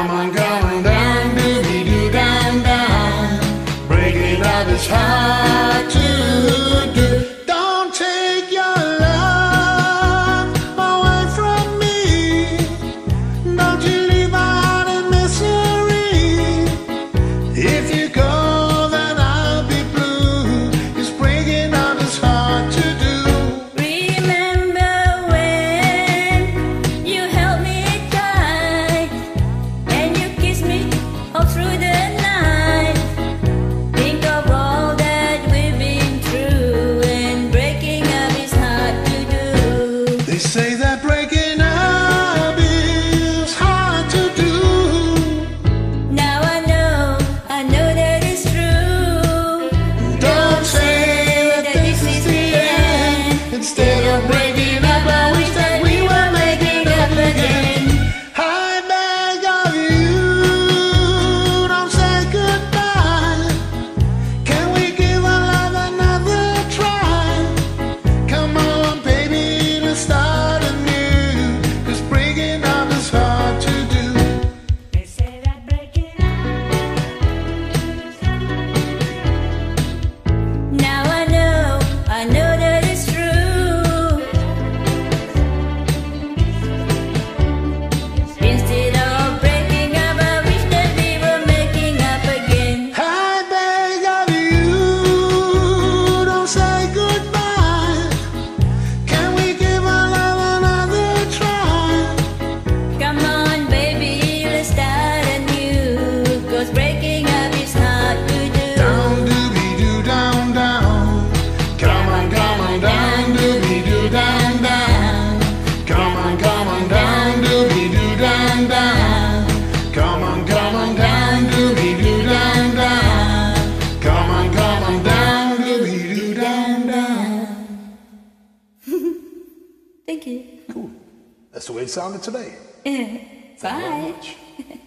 Come on, down, doo-dee-doo, down, down. Breaking up is hard to do. Don't take your love away from me. Don't you leave my heart in misery. If you go, then I'll be blue. 'Cause breaking up is hard to do. Remember when you held me tight and you kissed me all through the night. Think of all that we've been through, and breaking up is hard to do. They say that breaking up is hard to do. Now I know that it's true. Don't say that this is the end. Instead of breaking up, I wish that we were making up again. I beg of you, don't say goodbye. Can we give our love another try? Come on, baby, let's start anew. 'Cause breaking up is hard to do. They say that breaking up is hard to do. Now I know that it's true. Instead of breaking up, I wish that we were making up again. I beg of you, don't say goodbye. Can we give our love another try? Come on, baby, let's start anew. 'Cause breaking up is hard to do. Down, doo-dee-doo, down, down. Come on, down, doo-dee-doo, down, down. Come on, down, doo-dee-doo, down, down. Come on, down, doo-dee-doo, down, down. Come on, down, doo-dee-doo, down, down. Thank you. Cool. That's the way it sounded today. Bye. Thank you very much.